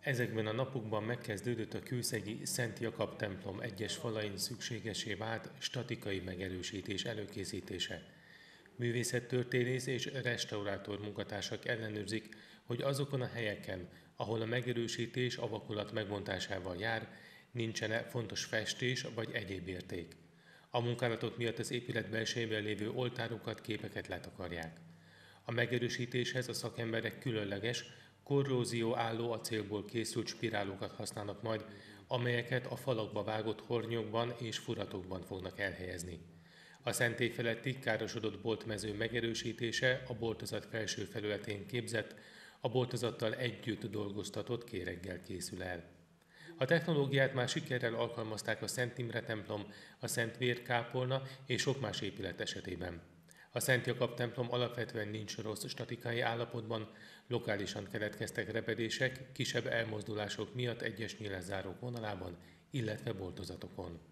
Ezekben a napokban megkezdődött a kőszegi Szent Jakab templom egyes falain szükségesé vált statikai megerősítés előkészítése. Művészettörténész és restaurátor munkatársak ellenőrzik, hogy azokon a helyeken, ahol a megerősítés a vakolat megbontásával jár, nincsen-e fontos festés vagy egyéb érték. A munkálatok miatt az épület belsejében lévő oltárokat, képeket letakarják. A megerősítéshez a szakemberek különleges, korrózió álló acélból készült spirálokat használnak majd, amelyeket a falakba vágott hornyokban és furatokban fognak elhelyezni. A szentély feletti károsodott boltmező megerősítése a boltozat felső felületén képzett, a boltozattal együtt dolgoztatott kéreggel készül el. A technológiát már sikerrel alkalmazták a Szent Imre templom, a Szent Vér kápolna és sok más épület esetében. A Szent Jakab templom alapvetően nincs rossz statikai állapotban, lokálisan keletkeztek repedések, kisebb elmozdulások miatt egyes nyílászárók vonalában, illetve boltozatokon.